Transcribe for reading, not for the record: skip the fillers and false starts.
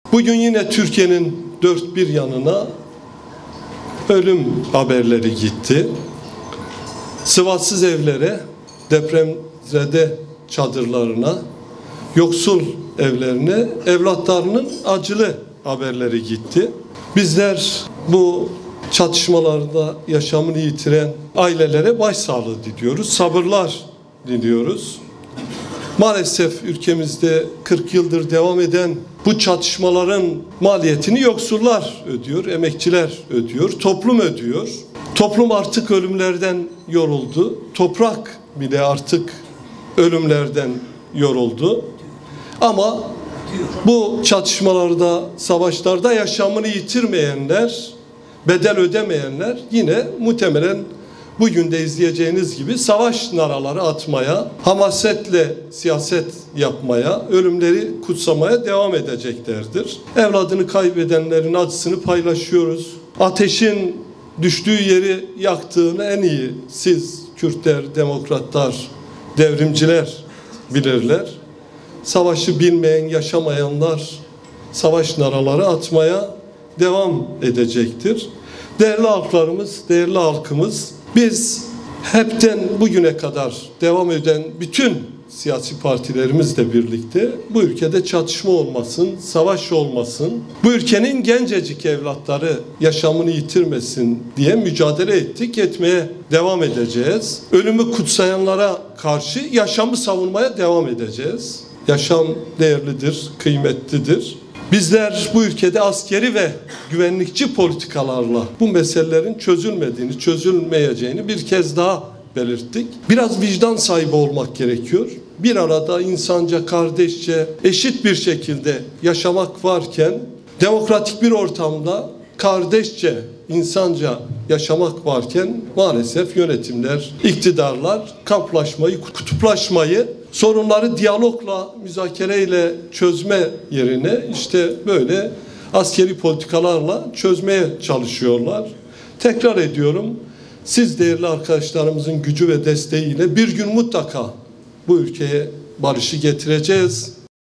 Bugün yine Türkiye'nin dört bir yanına ölüm haberleri gitti. Sıvatsız evlere, depremzede çadırlarına, yoksul evlerine evlatlarının acılı haberleri gitti. Bizler bu çatışmalarda yaşamını yitiren ailelere başsağlığı diliyoruz, sabırlar diliyoruz. Maalesef ülkemizde 40 yıldır devam eden bu çatışmaların maliyetini yoksullar ödüyor, emekçiler ödüyor, toplum ödüyor. Toplum artık ölümlerden yoruldu. Toprak bile artık ölümlerden yoruldu. Ama bu çatışmalarda, savaşlarda yaşamını yitirmeyenler, bedel ödemeyenler yine muhtemelen bugün de izleyeceğiniz gibi savaş naraları atmaya, hamasetle siyaset yapmaya, ölümleri kutsamaya devam edeceklerdir. Evladını kaybedenlerin acısını paylaşıyoruz. Ateşin düştüğü yeri yaktığını en iyi siz Kürtler, demokratlar, devrimciler bilirler. Savaşı bilmeyen, yaşamayanlar savaş naraları atmaya devam edecektir. Değerli halklarımız, değerli halkımız, biz hepten bugüne kadar devam eden bütün siyasi partilerimizle birlikte bu ülkede çatışma olmasın, savaş olmasın, bu ülkenin gencecik evlatları yaşamını yitirmesin diye mücadele ettik, etmeye devam edeceğiz. Ölümü kutsayanlara karşı yaşamı savunmaya devam edeceğiz. Yaşam değerlidir, kıymetlidir. Bizler bu ülkede askeri ve güvenlikçi politikalarla bu meselelerin çözülmediğini, çözülmeyeceğini bir kez daha belirttik. Biraz vicdan sahibi olmak gerekiyor. Bir arada insanca, kardeşçe, eşit bir şekilde yaşamak varken demokratik bir ortamda kardeşçe, insanca yaşamak varken maalesef yönetimler, iktidarlar kamplaşmayı, kutuplaşmayı, sorunları diyalogla, müzakereyle çözme yerine işte böyle askeri politikalarla çözmeye çalışıyorlar. Tekrar ediyorum, siz değerli arkadaşlarımızın gücü ve desteğiyle bir gün mutlaka bu ülkeye barışı getireceğiz.